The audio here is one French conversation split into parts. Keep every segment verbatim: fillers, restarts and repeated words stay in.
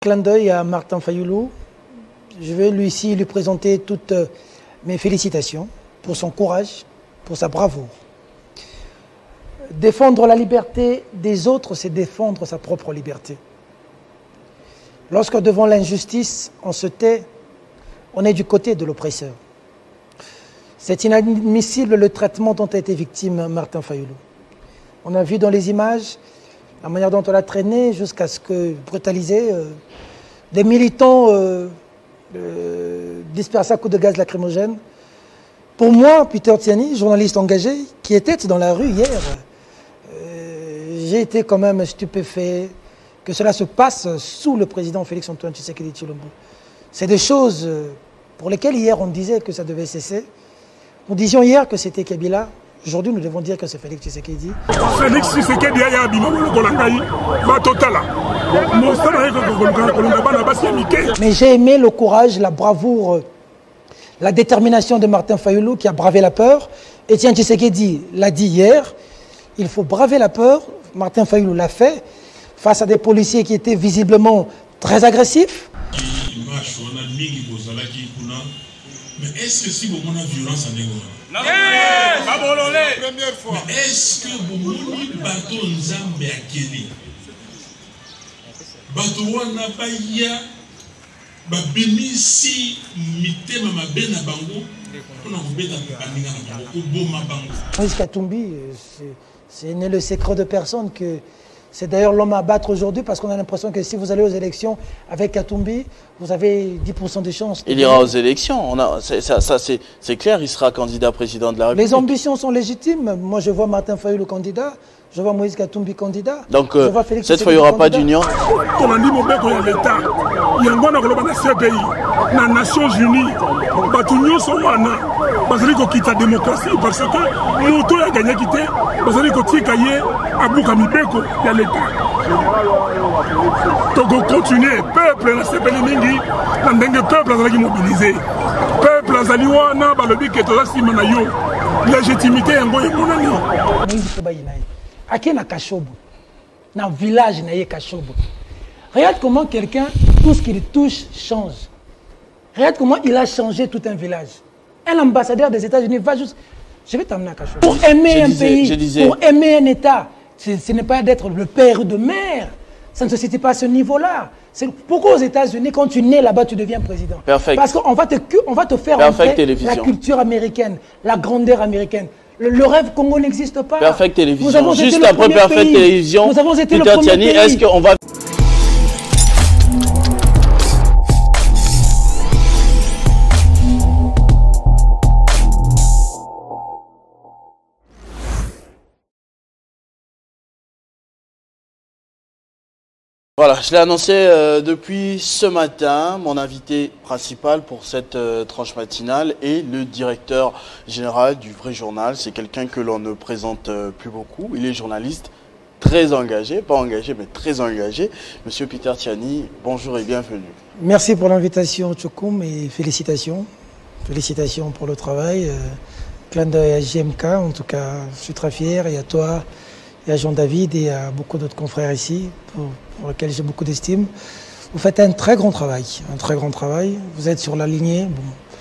clin d'œil à Martin Fayulu. Je vais lui ici lui présenter toutes mes félicitations pour son courage, pour sa bravoure. Défendre la liberté des autres, c'est défendre sa propre liberté. Lorsque devant l'injustice, on se tait, on est du côté de l'oppresseur. C'est inadmissible le traitement dont a été victime Martin Fayulu. On a vu dans les images la manière dont on l'a traîné jusqu'à ce que, brutaliser, euh, des militants euh, euh, dispersés à coups de gaz lacrymogène. Pour moi, Peter Tiani, journaliste engagé, qui était dans la rue hier, j'ai été quand même stupéfait que cela se passe sous le président Félix-Antoine Tshisekedi Tshilombo. C'est des choses pour lesquelles hier on disait que ça devait cesser. Nous disions hier que c'était Kabila. Aujourd'hui, nous devons dire que c'est Félix Tshisekedi. Félix Tshisekedi a Mais j'ai aimé le courage, la bravoure, la détermination de Martin Fayulu qui a bravé la peur. Etienne Tshisekedi l'a dit hier, il faut braver la peur. Martin Fayulu l'a fait face à des policiers qui étaient visiblement très agressifs. Mais est-ce que si vous avez une violence en égo? Non. Première fois. Mais est-ce que vous avez un bateau Nzambe à Kélé? Bateau n'a pas ya babimisi mitema mabena bango. On a oubé dans baninga na bango. Oboma bango. Moïse Katumbi, c'est n'est le secret de personne que c'est d'ailleurs l'homme à battre aujourd'hui parce qu'on a l'impression que si vous allez aux élections avec Katumbi, vous avez dix pour cent de chances. Il ira aux élections, on a, ça, ça c'est clair, il sera candidat président de la République. Les ambitions sont légitimes. Moi je vois Martin Fayulu candidat, je vois Moïse Katumbi candidat. Donc euh, cette fois il n'y aura pas d'union. On a dit mon bec en l'État, il y a un bon dans ce pays, dans les Nations Unies, Batunion sont wana, parce que quitte la démocratie, parce que l'auto a gagné quitté, parce que tu as gagné à Boukamibeko, il y a l'État. Donc continuer, peuple, c'est pas les mingi, le peuple a mobilisé. Peuple a dit wana, balobi que tout ça si manayo, légitimité en goye monani. Aké na Kashobo, dans le village na Kashobo. Regarde comment quelqu'un, tout ce qu'il touche change. Regarde comment il a changé tout un village. Un ambassadeur des États-Unis va juste... Je vais t'amener à Kashobo. Pour aimer un pays, disais... pour aimer un État, ce n'est pas d'être le père de mère. Ça ne se situe pas à ce niveau-là. Pourquoi aux États-Unis, quand tu nais là-bas, tu deviens président? Perfect. Parce qu'on va te, on va te faire entrer la culture américaine, la grandeur américaine. Le, le rêve Congo n'existe pas. Perfect Télévision. Juste après Perfect Télévision, nous avons été Peter le premier Tiani, est-ce qu'on va... Voilà, je l'ai annoncé euh, depuis ce matin, mon invité principal pour cette euh, tranche matinale est le directeur général du Vrai Journal. C'est quelqu'un que l'on ne présente euh, plus beaucoup. Il est journaliste très engagé, pas engagé mais très engagé. Monsieur Peter Tiani, bonjour et bienvenue. Merci pour l'invitation Tchokoum et félicitations. Félicitations pour le travail. Euh, clin d'œil à J M K, en tout cas je suis très fier, et à toi, et à Jean-David et à beaucoup d'autres confrères ici, pour, pour lesquels j'ai beaucoup d'estime. Vous faites un très grand travail, un très grand travail. Vous êtes sur la lignée. Bon.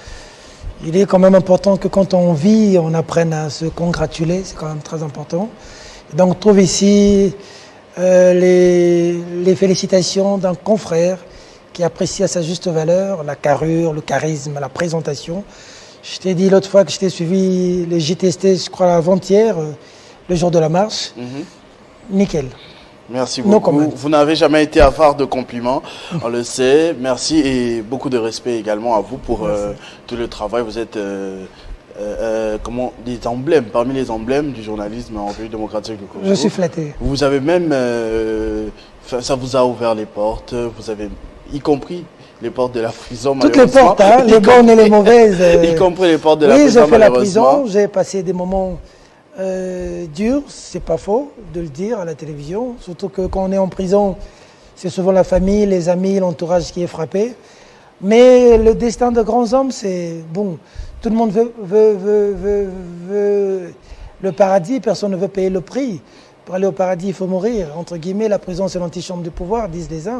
Il est quand même important que quand on vit, on apprenne à se congratuler, c'est quand même très important. Et donc on trouve ici euh, les, les félicitations d'un confrère qui apprécie à sa juste valeur la carrure, le charisme, la présentation. Je t'ai dit l'autre fois que je t'ai suivi les J T S T, je crois avant-hier, euh, le jour de la marche. Mm-hmm. Nickel. Merci beaucoup. No, vous n'avez jamais été avare de compliments, on le sait. Merci et beaucoup de respect également à vous pour euh, tout le travail. Vous êtes euh, euh, comment, des emblèmes, parmi les emblèmes du journalisme en République démocratique du Congo. Je suis flatté. Vous avez même, euh, ça vous a ouvert les portes, vous avez, y compris les portes de la prison. Toutes les portes, hein, les bonnes et les mauvaises. Euh... Y compris les portes de la oui, prison. Oui, j'ai fait la prison, j'ai passé des moments Euh, dur, c'est pas faux de le dire à la télévision, surtout que quand on est en prison, c'est souvent la famille, les amis, l'entourage qui est frappé. Mais le destin de grands hommes, c'est bon, tout le monde veut, veut, veut, veut, veut le paradis, personne ne veut payer le prix. Pour aller au paradis, il faut mourir. Entre guillemets, la prison, c'est l'antichambre du pouvoir, disent les uns.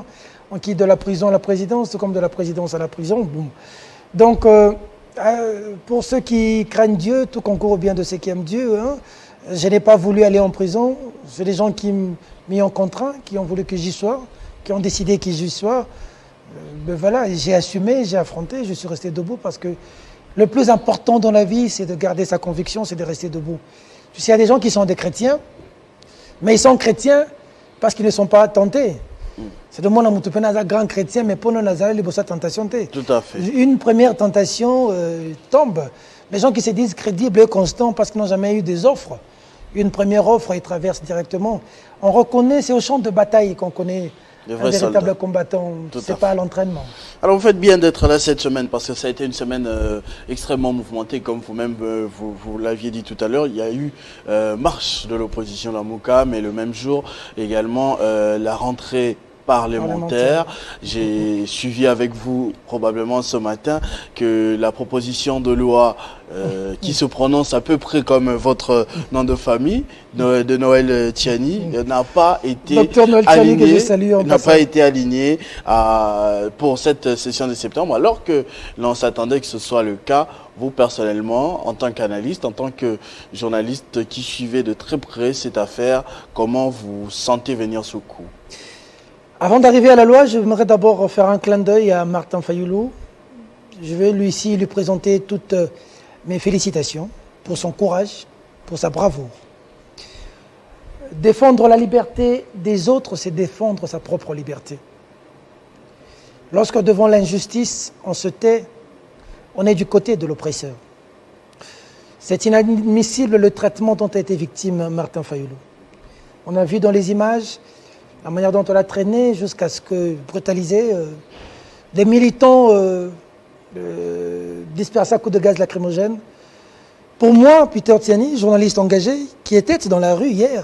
on quitte de la prison à la présidence, comme de la présidence à la prison. Boum. Donc, euh, euh, pour ceux qui craignent Dieu, tout concourt au bien de ceux qui aiment Dieu. Hein. Je n'ai pas voulu aller en prison. C'est des gens qui m'y ont contraint, qui ont voulu que j'y sois, qui ont décidé que j'y sois. Euh, ben voilà, j'ai assumé, j'ai affronté, je suis resté debout parce que le plus important dans la vie, c'est de garder sa conviction, c'est de rester debout. Tu sais, il y a des gens qui sont des chrétiens, mais ils sont chrétiens parce qu'ils ne sont pas tentés. C'est de mon amour, tu peux être grand chrétien, mais pour nous, Nazareth, il y a tentation. Tout à fait. Une première tentation euh, tombe. Les gens qui se disent crédibles et constants parce qu'ils n'ont jamais eu des offres. Une première offre, ils traversent directement. On reconnaît, c'est au champ de bataille qu'on connaît un véritable soldats. combattant. Ce n'est pas à l'entraînement. Alors vous faites bien d'être là cette semaine parce que ça a été une semaine euh, extrêmement mouvementée, comme vous-même euh, vous, vous l'aviez dit tout à l'heure. Il y a eu euh, marche de l'opposition de la Mouka, mais le même jour également euh, la rentrée parlementaire. J'ai suivi avec vous probablement ce matin que la proposition de loi euh, qui se prononce à peu près comme votre nom de famille de Noël Tiani n'a pas été alignée, n'a pas été alignée à, pour cette session de septembre, alors que l'on s'attendait que ce soit le cas. Vous personnellement, en tant qu'analyste, en tant que journaliste qui suivait de très près cette affaire, comment vous sentez venir ce coup? Avant d'arriver à la loi, j'aimerais d'abord faire un clin d'œil à Martin Fayulu. Je vais lui ici lui présenter toutes mes félicitations pour son courage, pour sa bravoure. Défendre la liberté des autres, c'est défendre sa propre liberté. Lorsque devant l'injustice, on se tait, on est du côté de l'oppresseur. C'est inadmissible le traitement dont a été victime Martin Fayulu. On a vu dans les images la manière dont on l'a traîné jusqu'à ce que, brutalisé, euh, des militants euh, euh, dispersés à coups de gaz lacrymogène. Pour moi, Peter Tiani, journaliste engagé, qui était dans la rue hier,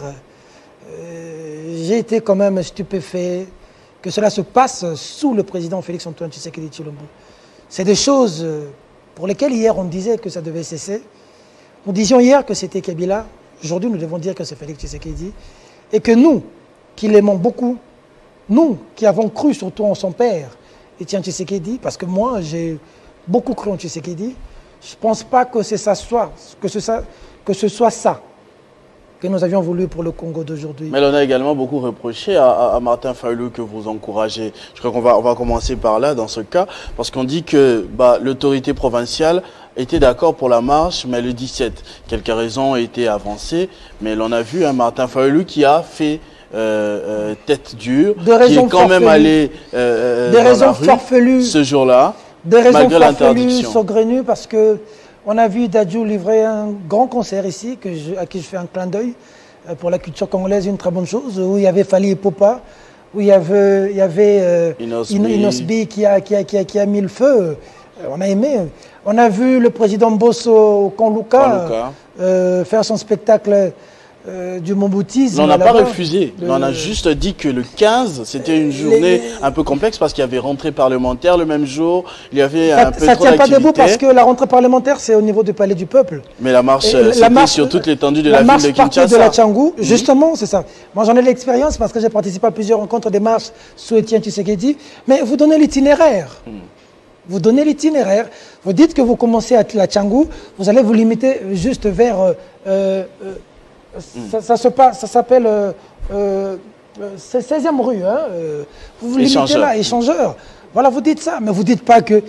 euh, j'ai été quand même stupéfait que cela se passe sous le président Félix-Antoine Tshisekedi Tshilombo. C'est des choses pour lesquelles hier on disait que ça devait cesser. Nous disions hier que c'était Kabila, aujourd'hui nous devons dire que c'est Félix Tshisekedi, et que nous, qui l'aimons beaucoup, nous qui avons cru surtout en son père, Étienne Tshisekedi, parce que moi j'ai beaucoup cru en Tshisekedi, je ne pense pas que, ça soit, que, ce soit, que ce soit ça que nous avions voulu pour le Congo d'aujourd'hui. Mais on a également beaucoup reproché à, à, à Martin Fayulu que vous encouragez. Je crois qu'on va, on va commencer par là dans ce cas, parce qu'on dit que bah, l'autorité provinciale était d'accord pour la marche, mais le dix-sept, quelques raisons ont été avancées, mais l'on a vu un Martin Fayulu qui a fait Euh, euh, tête dure, qui est quand même allé euh, des dans raisons la rue farfelues, ce jour-là, des raisons farfelues, saugrenues, parce que on a vu Dadju livrer un grand concert ici, que je, à qui je fais un clin d'œil euh, pour la culture congolaise, une très bonne chose, où il y avait Fali Popa, où il y avait, il y avait euh, Inosbi qui a, qui, a, qui, a, qui a mis le feu. Euh, on a aimé. On a vu le président Bosso Konluka euh, faire son spectacle Euh, du momboutisme. On n'a pas refusé. Le... On a juste dit que le quinze, c'était une journée les... un peu complexe parce qu'il y avait rentrée parlementaire le même jour. Il y avait ça, un peu ça trop d'activités. Ça ne tient pas debout parce que la rentrée parlementaire, c'est au niveau du Palais du Peuple. Mais la marche, c'était sur toute l'étendue de la, la ville de Kinshasa. de la Tchangou, mm-hmm. Justement, c'est ça. Moi, j'en ai l'expérience parce que j'ai participé à plusieurs rencontres des marches sous Étienne Tshisekedi. Mais vous donnez l'itinéraire. Mm. Vous donnez l'itinéraire. Vous dites que vous commencez à la Tchangou, vous allez vous limiter juste vers... Euh, euh, Ça, ça se passe, ça s'appelle euh, euh, seizième rue. Hein, euh, vous vous limitez là, échangeur. Voilà, vous dites ça, mais vous ne dites pas qu'on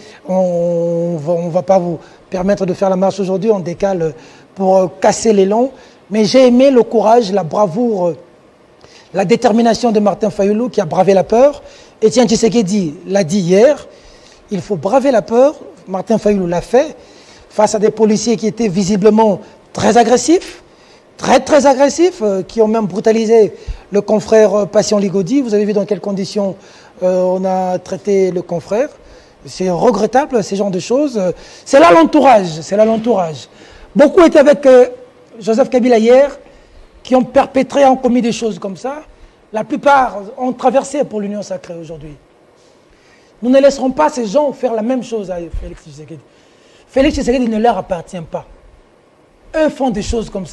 ne va pas vous permettre de faire la marche aujourd'hui, on décale pour euh, casser l'élan. Mais j'ai aimé le courage, la bravoure, euh, la détermination de Martin Fayulu qui a bravé la peur. Étienne Tshisekedi l'a dit hier, il faut braver la peur. Martin Fayulu l'a fait face à des policiers qui étaient visiblement très agressifs. Très très agressifs, euh, qui ont même brutalisé le confrère euh, Patient Ligodi. Vous avez vu dans quelles conditions euh, on a traité le confrère. C'est regrettable, ces genres de choses. C'est là l'entourage, c'est là l'entourage. Beaucoup étaient avec euh, Joseph Kabila hier, qui ont perpétré, ont commis des choses comme ça. La plupart ont traversé pour l'Union sacrée aujourd'hui. Nous ne laisserons pas ces gens faire la même chose à Félix Tshisekedi. Félix Tshisekedi ne leur appartient pas. Eux font des choses comme ça.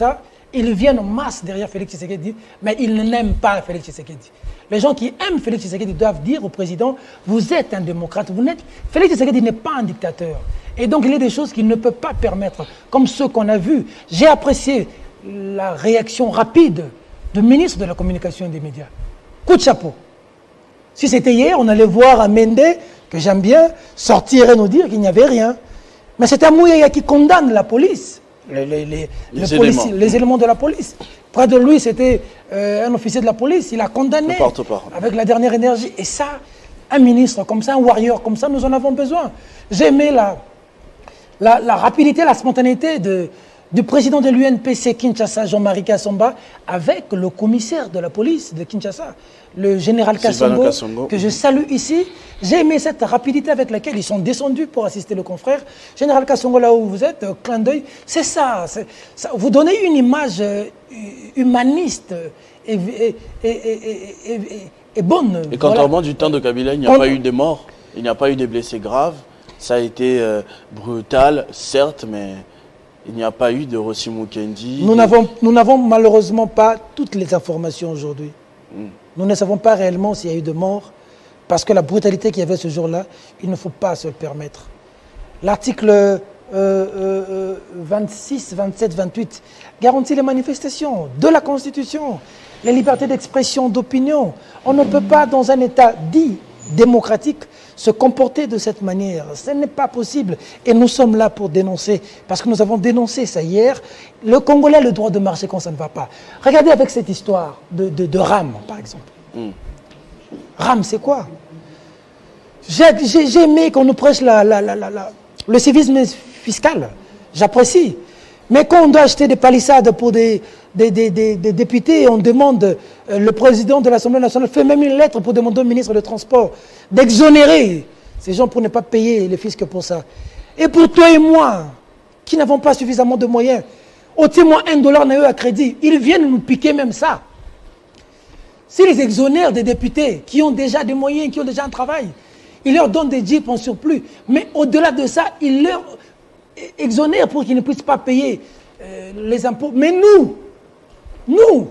Ils viennent en masse derrière Félix Tshisekedi, mais ils n'aiment pas Félix Tshisekedi. Les gens qui aiment Félix Tshisekedi doivent dire au président, vous êtes un démocrate, vous n'êtes... Félix Tshisekedi n'est pas un dictateur. Et donc il y a des choses qu'il ne peut pas permettre, comme ceux qu'on a vus. J'ai apprécié la réaction rapide du ministre de la Communication et des Médias. Coup de chapeau. Si c'était hier, on allait voir un Mende, que j'aime bien, sortir et nous dire qu'il n'y avait rien. Mais c'est un Mouyaya qui condamne la police, les, les, les, les, les, policiers, éléments. les éléments de la police. Près de lui, c'était euh, un officier de la police. Il a condamné avec la dernière énergie. Et ça, un ministre comme ça, un warrior comme ça, nous en avons besoin. J'ai aimé la, la, la rapidité, la spontanéité de, du président de l'U N P C Kinshasa, Jean-Marie Kassomba, avec le commissaire de la police de Kinshasa, le général Kassongo, Kassongo, que je salue ici. J'ai aimé cette rapidité avec laquelle ils sont descendus pour assister le confrère. Général Kassongo, là où vous êtes, euh, clin d'œil, c'est ça, ça. Vous donnez une image euh, humaniste et, et, et, et, et, et bonne. Et contrairement voilà. du temps de Kabila, il n'y a On... pas eu de morts, il n'y a pas eu de blessés graves. Ça a été euh, brutal, certes, mais il n'y a pas eu de Rossi Mukendi. Nous n'avons de... malheureusement pas toutes les informations aujourd'hui. Mm. Nous ne savons pas réellement s'il y a eu de morts, parce que la brutalité qu'il y avait ce jour-là, il ne faut pas se le permettre. L'article euh, euh, vingt-six, vingt-sept, vingt-huit garantit les manifestations de la Constitution, les libertés d'expression, d'opinion. On ne peut pas, dans un État dit démocratique, se comporter de cette manière. Ce n'est pas possible. Et nous sommes là pour dénoncer, parce que nous avons dénoncé ça hier. Le Congolais a le droit de marcher quand ça ne va pas. Regardez avec cette histoire de, de, de Ram, par exemple. Mm. Ram, c'est quoi? J'ai aimé qu'on nous prêche la, la, la, la, la, le civisme fiscal. J'apprécie. Mais quand on doit acheter des palissades pour des, des, des, des, des députés, on demande, euh, le président de l'Assemblée nationale fait même une lettre pour demander au ministre des Transports d'exonérer ces gens pour ne pas payer les fiscs pour ça. Et pour toi et moi, qui n'avons pas suffisamment de moyens, ôtez-moi un dollar n'a eu à crédit, ils viennent nous piquer même ça. S'ils exonèrent des députés qui ont déjà des moyens, qui ont déjà un travail, ils leur donnent des jeeps en surplus. Mais au-delà de ça, ils leur exonèrent pour qu'ils ne puissent pas payer euh, les impôts. Mais nous, nous,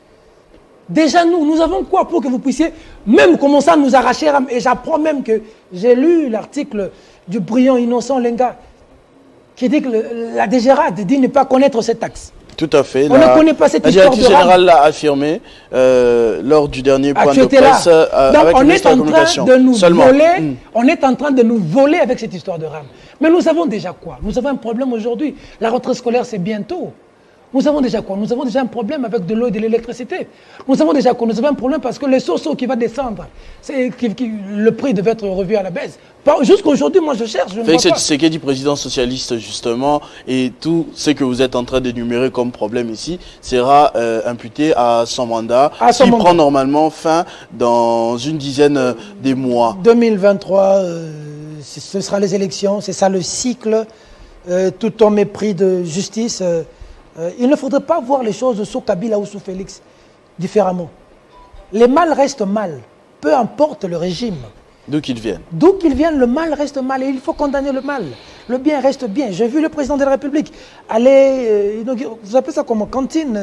déjà nous, nous avons quoi pour que vous puissiez même commencer à nous arracher? Et j'apprends même que j'ai lu l'article du brillant innocent Lenga qui dit que le, la D G R A D dit ne pas connaître cette taxe. Tout à fait. On la, ne connaît pas cette histoire de La directrice générale l'a affirmé euh, lors du dernier point de presse euh, Donc, avec on le ministre est de la Communication. De nous Seulement. Voler, mmh. On est en train de nous voler avec cette histoire de RAM. Mais nous avons déjà quoi? Nous avons un problème aujourd'hui. La rentrée scolaire, c'est bientôt. Nous avons déjà quoi? Nous avons déjà un problème avec de l'eau et de l'électricité. Nous avons déjà quoi? Nous avons un problème parce que le soso qui va descendre, qui, qui, le prix devait être revu à la baisse. Jusqu'aujourd'hui, moi je cherche. Je Félix Tshisekedi, président socialiste justement, et tout ce que vous êtes en train d'énumérer comme problème ici sera euh, imputé à son mandat, à son qui mandat. prend normalement fin dans une dizaine euh, des mois. deux mille vingt-trois, euh, ce sera les élections, c'est ça le cycle, euh, tout en mépris de justice. Euh, Euh, il ne faudrait pas voir les choses sous Kabila ou sous Félix différemment. Les mal restent mal, peu importe le régime. D'où qu'ils viennent. D'où qu'ils viennent, le mal reste mal et il faut condamner le mal. Le bien reste bien. J'ai vu le président de la République aller, euh, vous appelez ça comment, cantine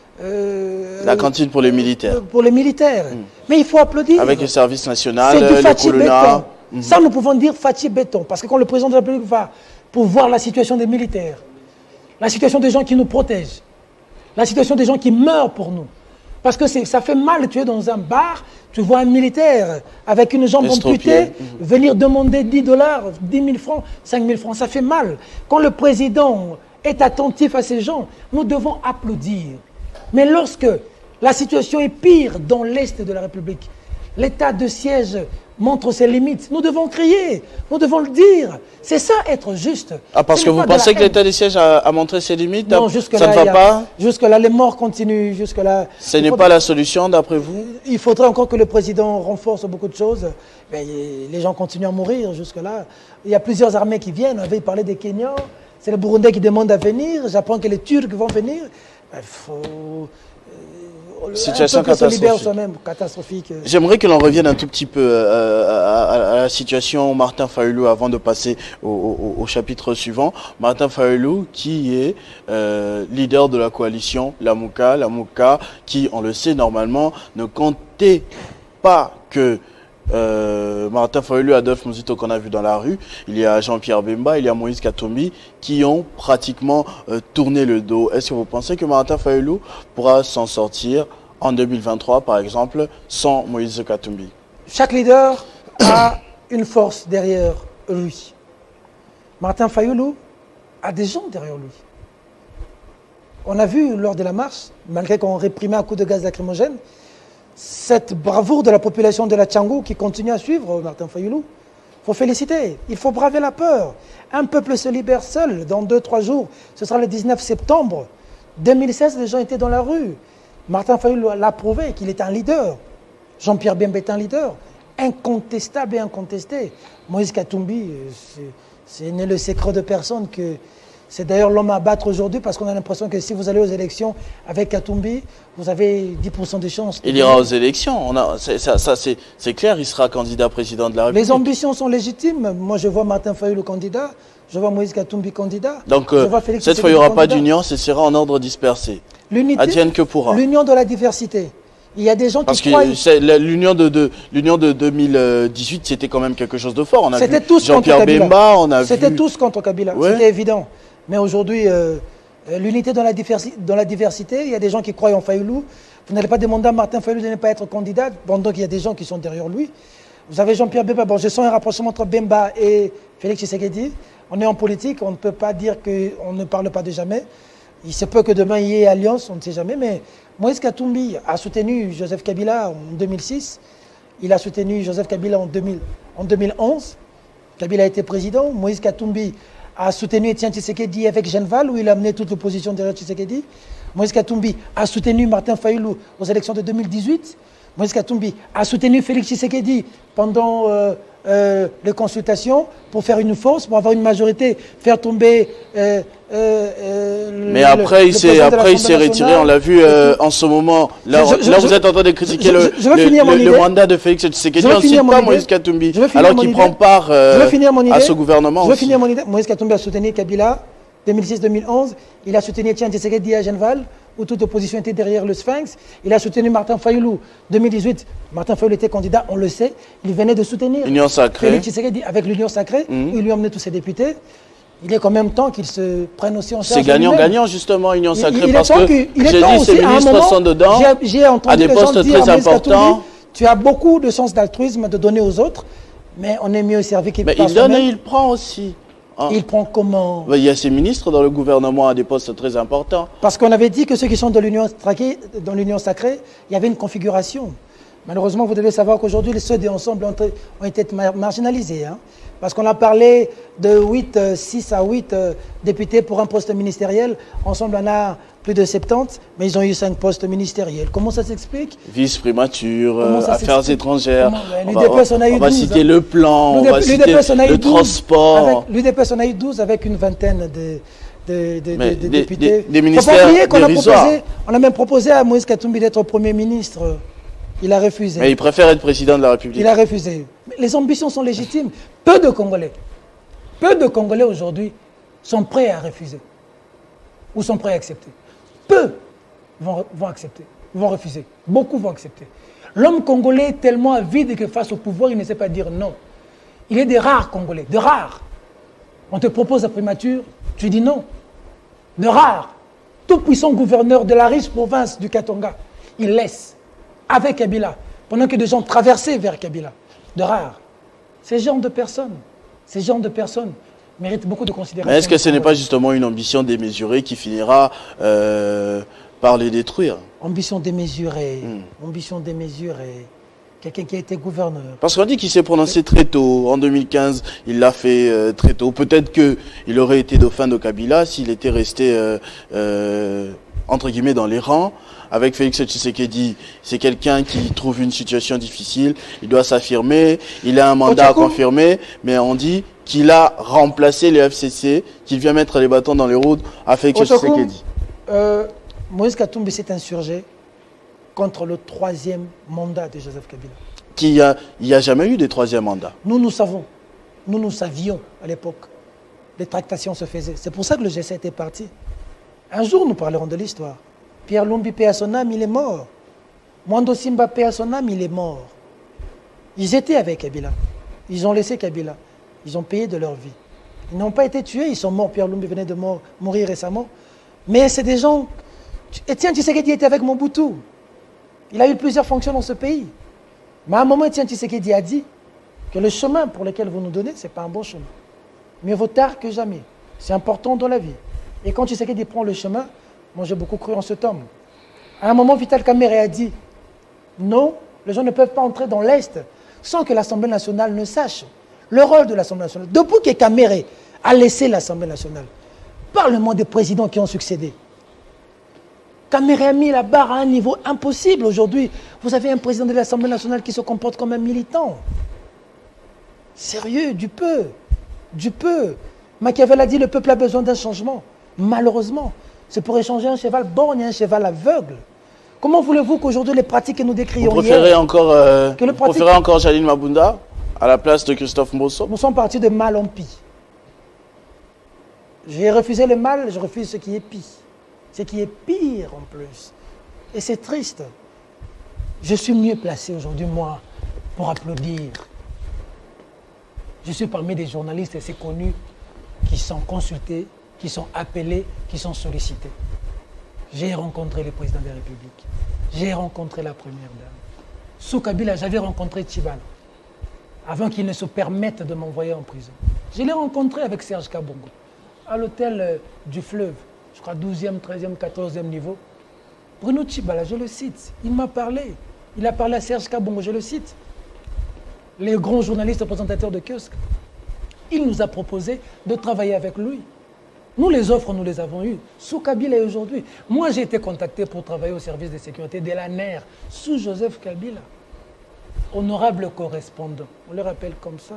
euh, La cantine pour les militaires. Euh, pour les militaires. Mm. Mais il faut applaudir. Avec le service national, le Colonna. Mm-hmm. Ça, nous pouvons dire Fatih Béton. Parce que quand le président de la République va pour voir la situation des militaires, la situation des gens qui nous protègent, la situation des gens qui meurent pour nous. Parce que ça fait mal, tu es dans un bar, tu vois un militaire avec une jambe amputée, mmh. venir demander dix dollars, dix mille francs, cinq mille francs, ça fait mal. Quand le président est attentif à ces gens, nous devons applaudir. Mais lorsque la situation est pire dans l'Est de la République, l'état de siège montre ses limites. Nous devons crier, nous devons le dire. C'est ça être juste. Ah, parce que vous pensez que l'état de siège a, a montré ses limites? Non, jusque ça là, ne va a, pas Jusque-là, les morts continuent. Jusque-là, ce n'est pas la solution, d'après vous? Il faudrait encore que le président renforce beaucoup de choses. Mais les gens continuent à mourir jusque-là. Il y a plusieurs armées qui viennent. On avait parlé des Kenyans. C'est les Burundais qui demandent à venir. J'apprends que les Turcs vont venir. Il faut... Situation un peuple se libère catastrophique. soi-même, catastrophique. J'aimerais que l'on revienne un tout petit peu euh, à, à, à la situation Martin Fayulu avant de passer au, au, au chapitre suivant. Martin Fayulu qui est euh, leader de la coalition Lamouka, Lamouka qui, on le sait normalement, ne comptait pas que Euh, Martin Fayulu, Adolphe Muzito qu'on a vu dans la rue, il y a Jean-Pierre Bemba, il y a Moïse Katumbi qui ont pratiquement euh, tourné le dos. Est-ce que vous pensez que Martin Fayulu pourra s'en sortir en deux mille vingt-trois par exemple sans Moïse Katumbi? Chaque leader a une force derrière lui. Martin Fayulu a des gens derrière lui. On a vu lors de la marche, malgré qu'on réprimait un coup de gaz lacrymogène, cette bravoure de la population de la Tchangou qui continue à suivre Martin Fayulu. Il faut féliciter, il faut braver la peur. Un peuple se libère seul dans deux, trois jours. Ce sera le dix-neuf septembre deux mille seize, les gens étaient dans la rue. Martin Fayulu l'a prouvé qu'il est un leader. Jean-Pierre Bemba est un leader. Incontestable et incontesté. Moïse Katumbi, c'est n'est le secret de personne que... C'est d'ailleurs l'homme à battre aujourd'hui parce qu'on a l'impression que si vous allez aux élections avec Katumbi, vous avez dix pour cent de chances. Il ira aux élections, on a, ça, ça c'est clair, il sera candidat président de la République. Les ambitions sont légitimes. Moi, je vois Martin Fayulu candidat, je vois Moïse Katumbi candidat. Donc, euh, cette fois, il n'y aura pas d'union, ce sera en ordre dispersé. L'unité, advienne que pourra. L'union de la diversité. Il y a des gens Parce qui croient... Parce que l'union de, de, l'union de deux mille dix-huit, c'était quand même quelque chose de fort. On a vu Jean-Pierre Bemba, on a vu... C'était tous contre Kabila, ouais. C'était évident. Mais aujourd'hui, euh, l'unité dans, dans la diversité, il y a des gens qui croient en Fayulu. Vous n'allez pas demander à Martin Fayulu de ne pas être candidat, pendant qu'il y a des gens qui sont derrière lui. Vous avez Jean-Pierre Bemba. Bon, je sens un rapprochement entre Bemba et Félix Tshisekedi. On est en politique, on ne peut pas dire qu'on ne parle pas de jamais. Il se peut que demain il y ait alliance, on ne sait jamais. Mais Moïse Katumbi a soutenu Joseph Kabila en deux mille six. Il a soutenu Joseph Kabila en, deux mille, en deux mille onze. Kabila a été président. Moïse Katumbi a soutenu Etienne Tshisekedi avec Genval, où il a amené toute l'opposition derrière Tshisekedi. Moïse Katumbi a soutenu Martin Fayulu aux élections de deux mille dix-huit. Moïse Katumbi a soutenu Félix Tshisekedi pendant euh, euh, les consultations pour faire une force, pour avoir une majorité, faire tomber... Euh, euh, Mais le, après, il s'est retiré, on l'a vu euh, en ce moment. Là, je, je, là je, vous êtes en train de critiquer je, le, je, le, le, le mandat de Félix Tshisekedi. On ne cite pas Moïse Katumbi, alors qu'il prend part euh, à ce gouvernement. Je veux finir mon idée. Moïse Katumbi a soutenu Kabila deux mille six deux mille onze. Il a soutenu Etienne Tshisekedi à Genval, où toute opposition était derrière le Sphinx. Il a soutenu Martin Fayulu deux mille dix-huit. Martin Fayulu était candidat, on le sait. Il venait de soutenir l'Union Sacrée. Félix Tshisekedi avec l'Union Sacrée, mmh. où il lui a emmené tous ses députés. Il est quand même temps qu'il se prenne aussi en charge. C'est gagnant-gagnant, justement, Union Sacrée, il, il parce que, qu j'ai dit, ces ministres sont dedans, j'ai entendu à des postes très importants. Tu as beaucoup de sens d'altruisme de donner aux autres, mais on est mieux servi qu'il Mais il donne et il prend aussi. Hein. Il prend comment? Il y a ces ministres dans le gouvernement à des postes très importants. Parce qu'on avait dit que ceux qui sont dans l'Union sacrée, dans l'Union sacrée, il y avait une configuration. Malheureusement, vous devez savoir qu'aujourd'hui, les ceux des ensembles ont, ont été mar marginalisés. Hein. Parce qu'on a parlé de huit, six à huit euh, députés pour un poste ministériel. Ensemble, on a plus de soixante-dix, mais ils ont eu cinq postes ministériels. Comment ça s'explique? Vice primature, euh, affaires étrangères. L'U D P S, on a eu douze. On va citer le plan, on va citer le transport. L'U D P S, on a eu douze avec une vingtaine de... Des, des, des, des députés. Des, des ministères dérisoires. On a même proposé à Moïse Katumbi d'être Premier ministre. Il a refusé. Mais il préfère être président de la République. Il a refusé. Les ambitions sont légitimes. Peu de Congolais, peu de Congolais aujourd'hui sont prêts à refuser. Ou sont prêts à accepter. Peu vont, vont accepter, vont refuser. Beaucoup vont accepter. L'homme congolais est tellement avide que face au pouvoir, il ne sait pas dire non. Il est des rares Congolais, de rares. On te propose la primature, tu dis non. De rares. Tout puissant gouverneur de la riche province du Katanga, il laisse. Avec Kabila, pendant que des gens traversaient vers Kabila. De rares. Ces genres de personnes, ces genres de personnes méritent beaucoup de considération. Mais est-ce que ce n'est pas justement une ambition démesurée qui finira euh, par les détruire? Ambition démesurée, hmm. ambition démesurée. Quelqu'un qui a été gouverneur. Parce qu'on dit qu'il s'est prononcé très tôt. En deux mille quinze, il l'a fait euh, très tôt. Peut-être qu'il aurait été dauphin de Kabila s'il était resté, euh, euh, entre guillemets, dans les rangs. Avec Félix Tshisekedi, c'est quelqu'un qui trouve une situation difficile, il doit s'affirmer, il a un mandat à confirmer, mais on dit qu'il a remplacé le F C C, qu'il vient mettre les bâtons dans les roues à Félix Tshisekedi. Euh, Moïse Katumbi s'est insurgé contre le troisième mandat de Joseph Kabila. Qu'il y a, il n'y a jamais eu de troisième mandat. Nous, nous savons. Nous, nous savions à l'époque. Les tractations se faisaient. C'est pour ça que le G sept est parti. Un jour, nous parlerons de l'histoire. Pierre Lumbi, paix à son âme, il est mort. Mwando Simba, paix à son âme, il est mort. Ils étaient avec Kabila. Ils ont laissé Kabila. Ils ont payé de leur vie. Ils n'ont pas été tués, ils sont morts. Pierre Lumbi venait de mort, mourir récemment. Mais c'est des gens... Etienne Tshisekedi était avec Mobutu. Il a eu plusieurs fonctions dans ce pays. Mais à un moment, Etienne Tshisekedi a dit que le chemin pour lequel vous nous donnez, ce n'est pas un bon chemin. Mieux vaut tard que jamais. C'est important dans la vie. Et quand Tshisekedi prend le chemin, moi j'ai beaucoup cru en cet homme. À un moment, Vital Kamerhe a dit non, les gens ne peuvent pas entrer dans l'Est sans que l'Assemblée nationale ne sache le rôle de l'Assemblée nationale. Depuis que Kamerhe a laissé l'Assemblée nationale, parle-moi des présidents qui ont succédé. Kamerhe a mis la barre à un niveau impossible aujourd'hui. Vous avez un président de l'Assemblée nationale qui se comporte comme un militant. Sérieux, du peu. Du peu. Machiavel a dit le peuple a besoin d'un changement. Malheureusement, c'est pour échanger un cheval borgne et un cheval aveugle. Comment voulez-vous qu'aujourd'hui les pratiques que nous décrions Vous préférez hier, encore, euh, que le vous pratique... préférez encore Jaline Mabunda à la place de Christophe Mbosso? Nous sommes partis de mal en pis. J'ai refusé le mal, je refuse ce qui est pis. Ce qui est pire en plus. Et c'est triste. Je suis mieux placé aujourd'hui, moi, pour applaudir. Je suis parmi des journalistes assez connus qui sont consultés, qui sont appelés, qui sont sollicités. J'ai rencontré le président de la République. J'ai rencontré la première dame. Sous Kabila, j'avais rencontré Tchibala, avant qu'il ne se permette de m'envoyer en prison. Je l'ai rencontré avec Serge Kabongo, à l'hôtel euh, du Fleuve, je crois douzième, treizième, quatorzième niveau. Bruno Tchibala, je le cite, il m'a parlé. Il a parlé à Serge Kabongo, je le cite. Les grands journalistes présentateurs de kiosque. Il nous a proposé de travailler avec lui. Nous, les offres, nous les avons eues. Sous Kabila et aujourd'hui. Moi, j'ai été contacté pour travailler au service de sécurité de l'A N E R, sous Joseph Kabila. Honorable correspondant, on le rappelle comme ça.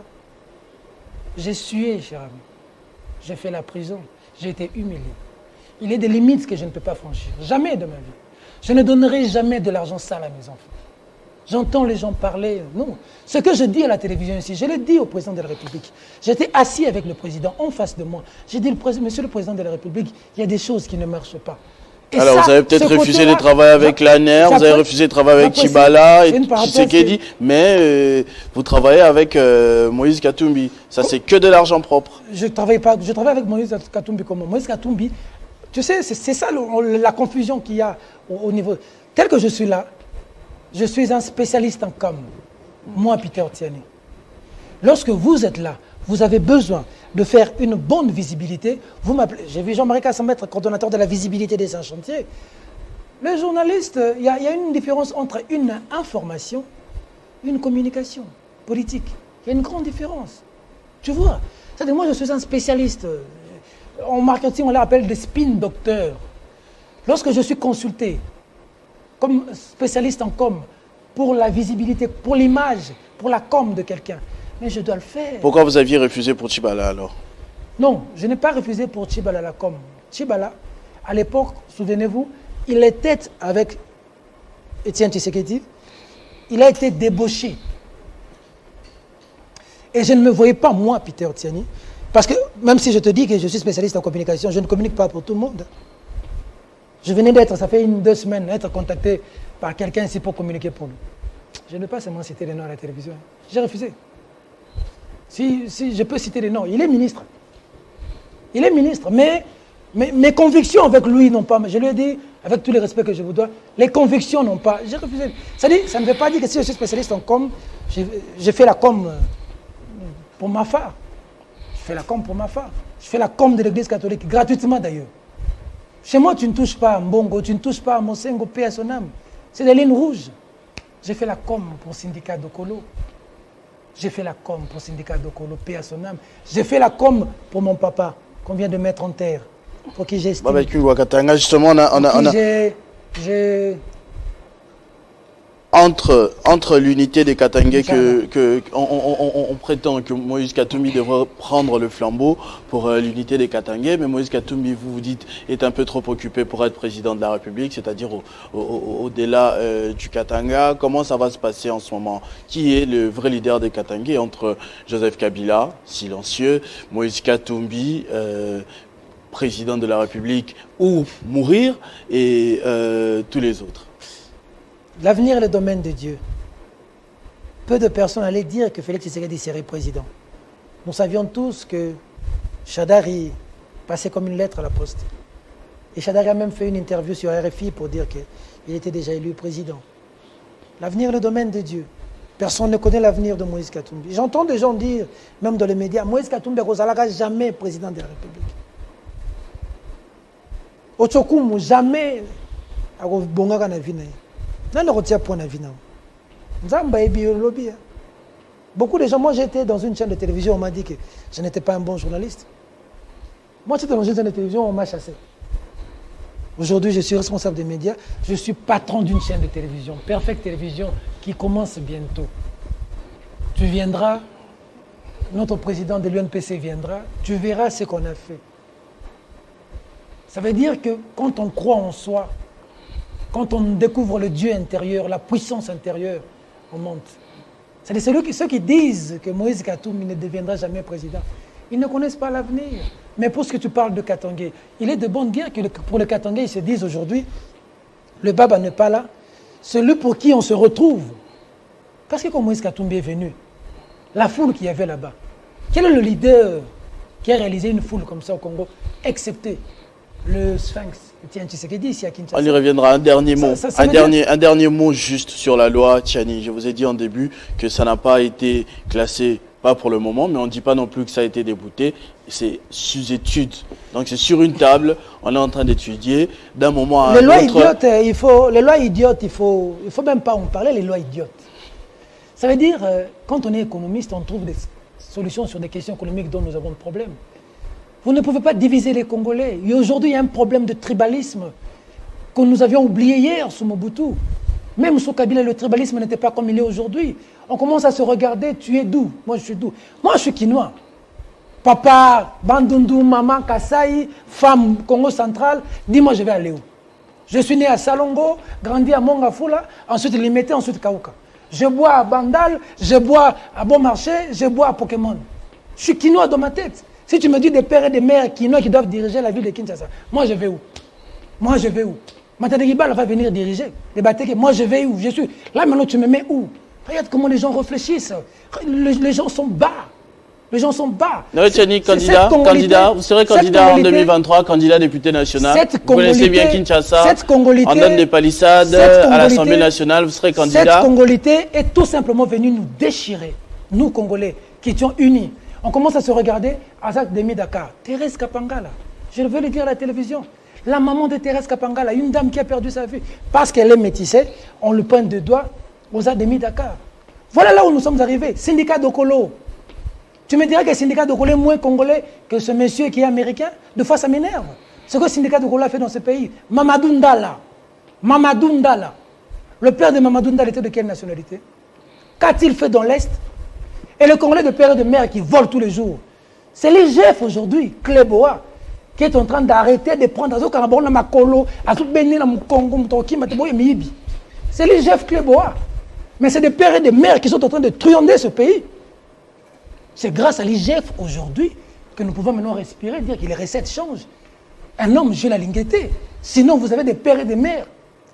J'ai sué, cher ami. J'ai fait la prison. J'ai été humilié. Il y a des limites que je ne peux pas franchir. Jamais de ma vie. Je ne donnerai jamais de l'argent sale à mes enfants. J'entends les gens parler. Non. Ce que je dis à la télévision ici, je l'ai dit au président de la République. J'étais assis avec le président en face de moi. J'ai dit, monsieur le président de la République, il y a des choses qui ne marchent pas. Et alors, ça, vous avez peut-être refusé de travailler avec l'A N E R, vous avez refusé de travailler avec Tchibala et Tshisekedi, mais euh, vous travaillez avec euh, Moïse Katumbi. Ça, c'est que de l'argent propre. Je travaille pas. Je travaille avec Moïse Katumbi comment? Moïse Katumbi, tu sais, c'est ça le, la confusion qu'il y a au, au niveau. Tel que je suis là, je suis un spécialiste en com. Moi, Peter Tiani. Lorsque vous êtes là, vous avez besoin de faire une bonne visibilité. Vous m'appelez. J'ai vu Jean-Marie Kassambe être coordonnateur de la visibilité des chantiers. Le journaliste, il y, y a une différence entre une information et une communication politique. Il y a une grande différence. Tu vois? C'est-à-dire, moi, je suis un spécialiste. En marketing, on l'appelle des spin docteurs. Lorsque je suis consulté comme spécialiste en com pour la visibilité, pour l'image, pour la com de quelqu'un, mais je dois le faire. Pourquoi vous aviez refusé pour Tchibala alors? Non, je n'ai pas refusé pour Tchibala la com. Tchibala, à l'époque, souvenez-vous, il était avec Etienne Tshisekedi, il a été débauché. Et je ne me voyais pas, moi, Peter Tiani, parce que même si je te dis que je suis spécialiste en communication, je ne communique pas pour tout le monde. Je venais d'être, ça fait une, deux semaines, être contacté par quelqu'un ici pour communiquer pour nous. Je ne vais pas seulement citer les noms à la télévision. J'ai refusé. Si, si je peux citer les noms, il est ministre. Il est ministre, mais, mais mes convictions avec lui n'ont pas. Je lui ai dit, avec tous les respects que je vous dois, les convictions n'ont pas. J'ai refusé. Ça, dit, ça ne veut pas dire que si je suis spécialiste en com, j'ai fait la com pour ma femme. Je fais la com pour ma femme. Je fais la com de l'église catholique, gratuitement d'ailleurs. Chez moi, tu ne touches pas à Mbongo, tu ne touches pas à Mosengo, paix à son âme. C'est des lignes rouges. J'ai fait la com pour le syndicat d'Okolo. J'ai fait la com pour le syndicat d'Okolo, paix à son âme. J'ai fait la com pour mon papa, qu'on vient de mettre en terre. Pour qui j'estime. Justement, on a... On a, on a... J'ai... entre, entre l'unité des Katangais que, que on, on, on, on prétend que Moïse Katumbi devrait prendre le flambeau pour euh, l'unité des Katangais, mais Moïse Katumbi, vous vous dites, est un peu trop occupé pour être président de la République, c'est-à-dire au-delà au, au, euh, du Katanga. Comment ça va se passer en ce moment? Qui est le vrai leader des Katangais entre Joseph Kabila, silencieux, Moïse Katumbi, euh, président de la République, ou mourir, et euh, tous les autres? L'avenir est le domaine de Dieu. Peu de personnes allaient dire que Félix Tshisekedi serait président. Nous savions tous que Shadari passait comme une lettre à la poste. Et Shadari a même fait une interview sur R F I pour dire qu'il était déjà élu président. L'avenir est le domaine de Dieu. Personne ne connaît l'avenir de Moïse Katumbi. J'entends des gens dire, même dans les médias, Moïse Katumbi ne jamais président de la République. Otsokumu jamais bongaka na vie. Beaucoup de gens, moi j'étais dans une chaîne de télévision, on m'a dit que je n'étais pas un bon journaliste. Moi j'étais dans une chaîne de télévision, on m'a chassé. Aujourd'hui je suis responsable des médias, je suis patron d'une chaîne de télévision, Perfect Télévision, qui commence bientôt. Tu viendras, notre président de l'U N P C viendra, tu verras ce qu'on a fait. Ça veut dire que quand on croit en soi, quand on découvre le Dieu intérieur, la puissance intérieure, on monte. C'est ceux qui, ceux qui disent que Moïse Katumbi ne deviendra jamais président. Ils ne connaissent pas l'avenir. Mais pour ce que tu parles de Katangais, il est de bonne guerre que le, pour les Katangais, ils se disent aujourd'hui, le Baba n'est pas là, celui pour qui on se retrouve. Parce que quand Moïse Katumbi est venu, la foule qu'il y avait là-bas, quel est le leader qui a réalisé une foule comme ça au Congo, excepté le Sphinx, Etienne Tshisekedi ici à Kinshasa? On y reviendra. Un dernier mot. Ça, ça, ça un, dernier, dire... un dernier mot juste sur la loi Tchani. Je vous ai dit en début que ça n'a pas été classé, pas pour le moment, mais on ne dit pas non plus que ça a été débouté. C'est sous étude. Donc c'est sur une table, on est en train d'étudier d'un moment à un autre. Les lois idiotes, il faut, les lois idiotes, il faut, il faut même pas en parler, les lois idiotes. Ça veut dire, quand on est économiste, on trouve des solutions sur des questions économiques dont nous avons de problèmes. Vous ne pouvez pas diviser les Congolais. Et aujourd'hui, il y a un problème de tribalisme que nous avions oublié hier sous Mobutu. Même sous Kabila, le tribalisme n'était pas comme il est aujourd'hui. On commence à se regarder, tu es d'où? Moi, je suis d'où? Moi, je suis quinois. Papa, Bandundu, maman, Kasaï, femme, Congo central, dis-moi, je vais aller où? Je suis né à Salongo, grandi à Mongafula, ensuite Limité, ensuite Kauka. Je bois à Bandal, je bois à Bon Marché, je bois à Pokémon. Je suis quinois dans ma tête. Si tu me dis des pères et des mères quinois qui doivent diriger la ville de Kinshasa, moi je vais où? Moi je vais où? Matadegibal va venir diriger les Bateke. Moi je vais où? Je suis là maintenant, tu me mets où? Regarde comment les gens réfléchissent. Les, les gens sont bas. Les gens sont bas. Non, Tchani, candidat, candidat, vous serez candidat en deux mille vingt-trois, candidat député national. Vous connaissez bien Kinshasa. Cette congolité, en donne des palissades à l'Assemblée nationale, vous serez candidat. Cette congolité est tout simplement venue nous déchirer. Nous, Congolais, qui étions unis. On commence à se regarder, Azak Demi Dakar, Thérèse Kapangala, je veux le dire à la télévision, la maman de Thérèse Kapangala, une dame qui a perdu sa vie, parce qu'elle est métissée, on le pointe de doigt aux Demi Dakar. Voilà là où nous sommes arrivés, syndicat d'Okolo. Tu me dirais que le syndicat d'Okolo est moins congolais que ce monsieur qui est américain? De fois, ça m'énerve. Ce que le syndicat d'Okolo a fait dans ce pays, Mamadou Ndala, Mamadou Ndala, le père de Mamadou Ndala était de quelle nationalité? Qu'a-t-il fait dans l'Est? Et le Congolais de père et de mère qui volent tous les jours. C'est l'I G F aujourd'hui, Cléboa, qui est en train d'arrêter de prendre Azo Karabon na Makolo, Azo Beni na Mukongo, Mutoki, Matebo et Miibi. C'est l'I G F Cléboa. Mais c'est des pères et des mères qui sont en train de truander ce pays. C'est grâce à l'I G F aujourd'hui que nous pouvons maintenant respirer, dire que les recettes changent. Un homme, j'ai la lingueté. Sinon, vous avez des pères et des mères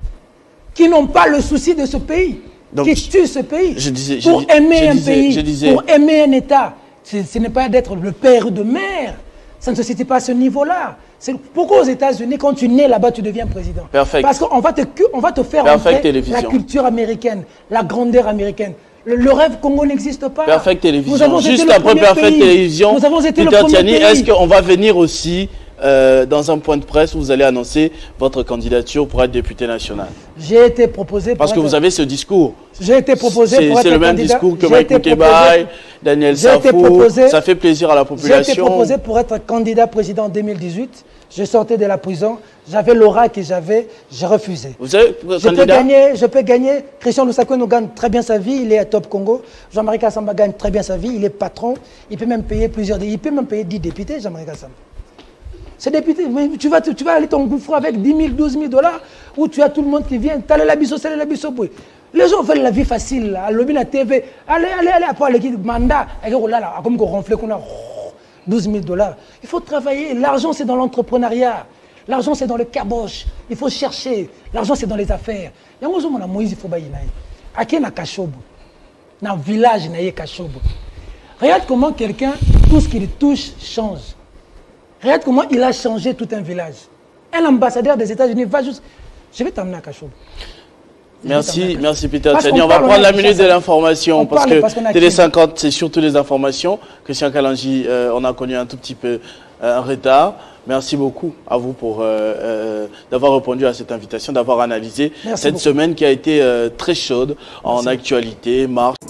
qui n'ont pas le souci de ce pays. Donc, qui tue ce pays. Je disais, pour je, aimer je un disais, pays, je disais, pour aimer un État, ce n'est pas d'être le père de mère. Ça ne se situe pas à ce niveau-là. Pourquoi aux États-Unis, quand tu nais là-bas, tu deviens président? Perfect. Parce qu'on va te, on va te faire entrer la culture américaine, la grandeur américaine. Le, le rêve Congo n'existe pas. Perfect Télévision. Juste après Perfect Télévision, nous avons été Peter le premier Tchani, pays. est-ce qu'on va venir aussi euh, dans un point de presse où vous allez annoncer votre candidature pour être député national? J'ai été proposé pour Parce que être... vous avez ce discours. J'ai été proposé pour être C'est le même candidat. discours que Mike Moukebaï, Daniel Safou. Ça fait plaisir à la population. J'ai été proposé pour être candidat président en deux mille dix-huit. Je sortais de la prison, j'avais l'aura que j'avais, j'ai refusé. Vous savez, je peux gagner, je peux gagner. Christian Lusakwe gagne très bien sa vie, il est à Top Congo. Jean-Marie Kassamba gagne très bien sa vie, il est patron. Il peut même payer plusieurs, il peut même payer dix députés, Jean-Marie Kassamba. Ces députés, mais tu vas, tu, tu vas aller t'engouffrer avec dix mille, douze mille dollars, où tu as tout le monde qui vient, t'as la biso, c'est la biso. Les gens veulent la vie facile, à l'objet la T V. Allez, allez, allez, après l'équipe mandat, comme qu'on ronfle, qu'on a douze mille dollars. Il faut travailler. L'argent, c'est dans l'entrepreneuriat. L'argent, c'est dans le caboche. Il faut chercher. L'argent, c'est dans les affaires. Il y a un Moïse, il faut bailler. À qui na Kachobo? Dans le village, il y a Kachobo. Regarde comment quelqu'un, tout ce qu'il touche, change. Regarde comment il a changé tout un village. Un ambassadeur des États-Unis va juste. Je vais t'amener à Kachobo. Merci, merci Peter Tchani. On va prendre la minute de l'information parce que Télé cinquante, c'est surtout les informations. Christian Kalanji, euh, on a connu un tout petit peu euh, un retard. Merci beaucoup à vous pour euh, euh, d'avoir répondu à cette invitation, d'avoir analysé merci cette beaucoup. Semaine qui a été euh, très chaude merci. En actualité, marche.